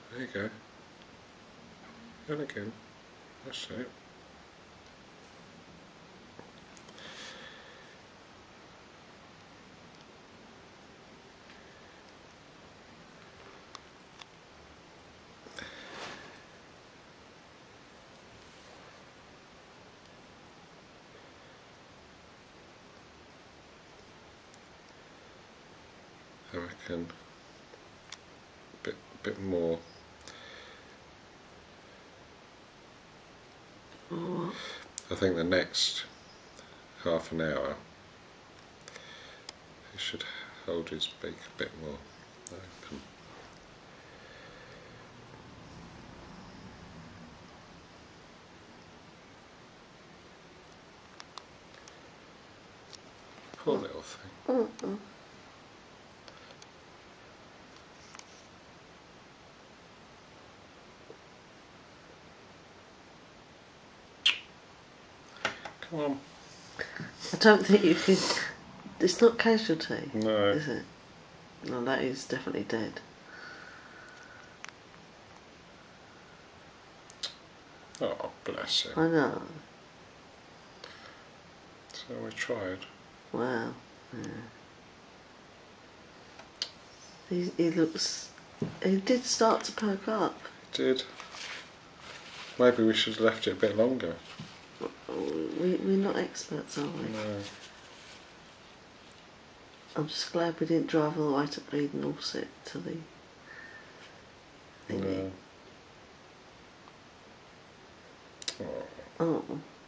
There you go. And again. That's it. I reckon bit more. I think the next half an hour he should hold his beak a bit more open. Poor little thing. Come on. I don't think you can. It's not casualty. No. Is it? No, that is definitely dead. Oh, bless him. I know. So we tried. Wow. Yeah. He looks. He did start to perk up. He did. Maybe we should have left it a bit longer. We're not experts, are we? No. I'm just glad we didn't drive all the way to Bleeding Dorset to the thingy. No. Oh. Oh.